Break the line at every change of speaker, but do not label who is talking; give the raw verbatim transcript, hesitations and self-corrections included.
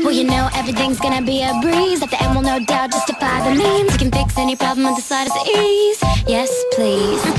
Well, you know everything's gonna be a breeze. At the end will no doubt justify the means. You can fix any problem with the slightest ease. Yes, please.